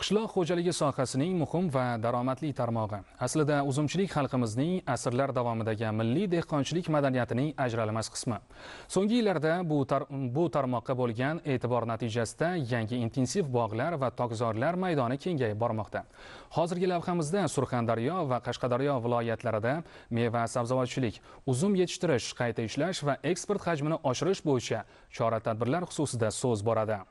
Qishloq xo'jaligi sohasining muhim va daromadli tarmog'i. Aslida uzumchilik xalqimizning asrlar davomidagi milliy dehqonchilik madaniyatining ajralmas qismi. So'nggi yillarda bu tarmoqqa bo'lgan e'tibor natijasida yangi intensiv bog'lar va tokzorlar maydoni kengayib bormoqda. Hozirgi lavhamizda Surxondaryo va Qashqadaryo viloyatlarida meva sabzavotchilik, uzum yetishtirish, qayta ishlash va eksport hajmini oshirish bo'yicha chora-tadbirlar xususida so'z boradi.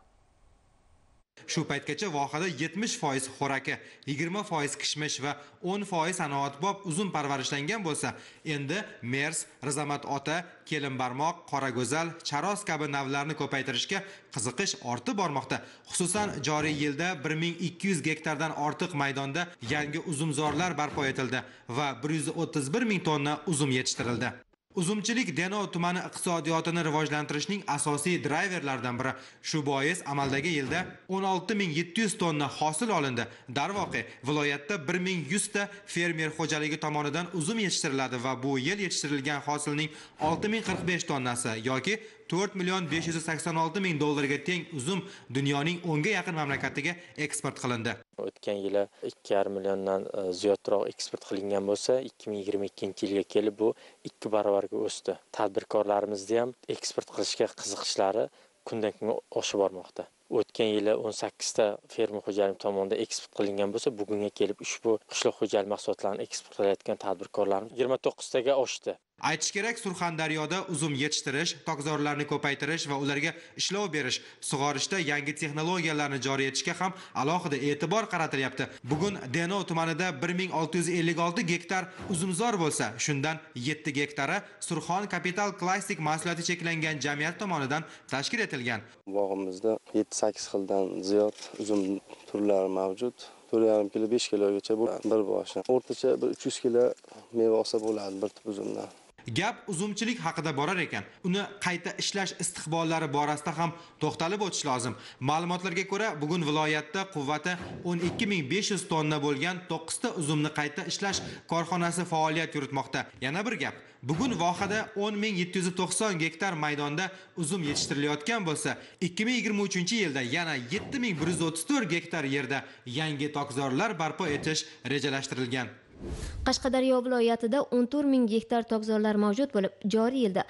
Shu paytgacha vohada 70% xo'raki, 20% kishmish va 10% sanoatbop uzum parvarishlangan bo'lsa, endi mers, rizamat ota, kelinbarmoq, qorago'zal, charos kabi navlarni ko'paytirishga qiziqish ortib bormoqda. Xususan, joriy yilda 1200 gektardan ortiq maydonda yangi uzumzorlar barpo etildi va 131 ming tonna uzum yetishtirildi. Uzumchilik Denov tumani iqtisodiyotini rivojlantirishning asosiy drayverlaridan biri. Shu bois amaldagi yilda 16700 tonna hosil olindi. Darvoqe, viloyatda 1100 ta fermer xo'jaligi tomonidan uzum yetishtiriladi va bu yil yetishtirilgan hosilning 6045 tonnasi yoki 4.586 ming dollarga teng uzum dunyoning 10 ga yaqin mamlakatiga eksport qilindi. O'tgan yili 2,5 milliondan ziyodroq eksport qilingan bo'lsa, 2022-yilga kelib bu 2 barobarga o'sdi. Tadbirkorlarimizda ham eksport qilishga qiziqishlari kundan-kunga oshib bormoqda. O'tgan yili 18 ta fermer xo'jaligi tomonidan eksport qilingan bo'lsa, bugunga kelib ushbu qishloq xo'jaligi mahsulotlarini eksport qilayotgan tadbirkorlarimiz 29 taga oshdi. Aytish kerak, Surxondaryoda uzum yetishtirish, tokzorlarni ko'paytirish va ularga ishlov berish, sug'orishda yangi texnologiyalarni joriy etishga ham alohida e'tibor qaratilyapti. Bugun Denov tumanida 1656 gektar uzumzor bo'lsa, shundan 7 gektari Surxon Capital Classic mahsuloti cheklangan jamiyat tomonidan tashkil etilgan. Bog'imizda 7-8 xildan ziyod uzum turlari mavjud. 4,5 kilo 5 kilogacha bu bir boshi. O'rtacha 300 kilo meva olsa bo'ladi bir tup uzumdan. Gap uzumchilik haqida borar ekan, uni qayta ishlash istiqbollari borasida ham to'xtalib o'tish lozim. Ma'lumotlarga ko'ra, bugun viloyatda quvvati 12500 tonna bo'lgan 9 ta uzumni qayta ishlash korxonasi faoliyat yuritmoqda. Yana bir gap, bugun vohada 10790 gektar maydonda uzum yetishtirilayotgan bo'lsa, 2023-yilda yana 7134 gektar yerda yangi tokzorlar barpo etish rejalashtirilgan. Qashqadaryo viloyatida 14 ming gektar tokzorlar mavjud bo'lib, joriy yilda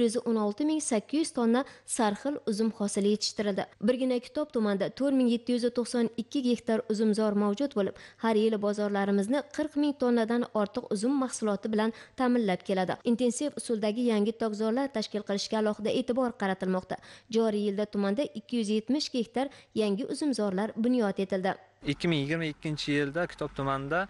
116.800 tonna sarxil uzum hosili yetishtirildi. Birgina Kitob tumanida 4792 gektar uzumzor mavjud bo'lib, har yili bozorlarimizni 40 ming tonnadan ortiq uzum mahsuloti bilan ta'minlab keladi. Intensiv usuldagi yangi tokzorlar tashkil qilishga alohida e'tibor qaratilmoqda. Joriy yilda tumanda 270 gektar yangi uzumzorlar bunyod etildi. 2022-yilda Kitob tumanida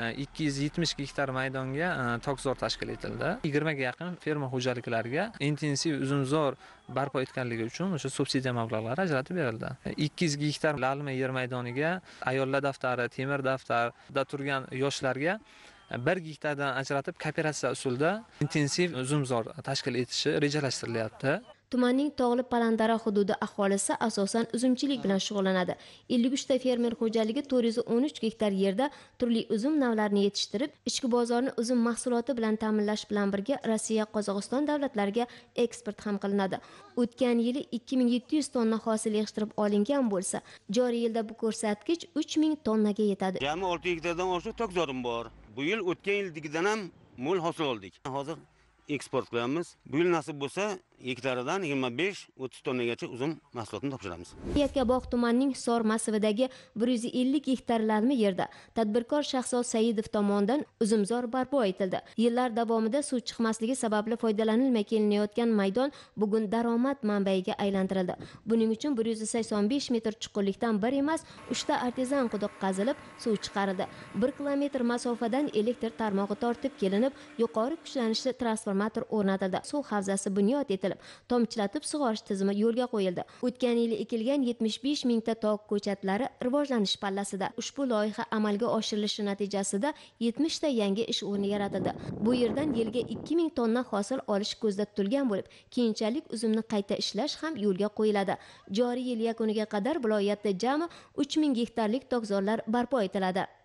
270 gektar maydonga tokzor tashkil etildi. 20 ga yaqin fermer xo'jaliklariga intensiv uzumzor barpo etganligi uchun o'sha subsidiya mablag'lari ajratib berildi. 200 gektar lalma yer maydoniga ayollar daftari, temir daftarda turgan yoshlarga 1 gektardan ajratib kooperatsiya usulida intensiv uzumzor tashkil etishi rejalashtirilyapti. Tumanning tog'li Palandara hududi aholisi asosan uzumchilik bilan shug'ullanadi. 53 ta fermer xo'jaligi 413 gektar yerda turli uzum navlarini yetishtirib, ichki bozorni uzum mahsuloti bilan ta'minlash bilan birga Rossiya, Qozog'iston davlatlariga eksport ham qilinadi. O'tgan yili 2700 tonna hosil yig'ishtirib olingan bo'lsa, joriy yilda bu ko'rsatkich 3000 tonnaga yetadi. Jami 6 gektardan ortiq tokzorim bor. Bu yil o'tgan yildagidan ham mo'l hosil oldik. Hozir eksport qilamiz. Bu yil nasib bo'lsa, hektaridan 25-30 tonnagacha uzum mahsulotini topshiramiz. Yakkabog' tumanining Sor massividagi 150 gektarlarmi yerda tadbirkor Shahzod Saidov tomonidan uzumzor barpo etildi. Yillar davomida suv chiqmasligi sababli foydalanilmay kelinayotgan maydon bugun daromad manbaiga aylantirildi. Buning uchun 185 metr chuqurlikdan bir emas, 3 ta artezan quduq qazilib, suv chiqarildi. 1 kilometr masofadan elektr tarmog'i tortib kelinib, yuqori kuchlanishli transformator o'rnatildi. Suv havzasi bunyod etildi. Tomchilatib sug'orish tizimi yo'lga qo'yildi. O'tgan yili ekilgan 75 mingta tog ko'chatlari rivojlanish pallasida. Ushbu loyiha amalga oshirilishi natijasida 70 ta yangi ish o'rni yaratildi. Bu yerdan yilga 2000 tonna hosil olish ko'zda tutilgan bo'lib, keyinchalik uzumni qayta ishlash ham yo'lga qo'yiladi. Joriy yil yakuniga qadar viloyatda jami 3000 gektarlik tokzorlar barpo etiladi.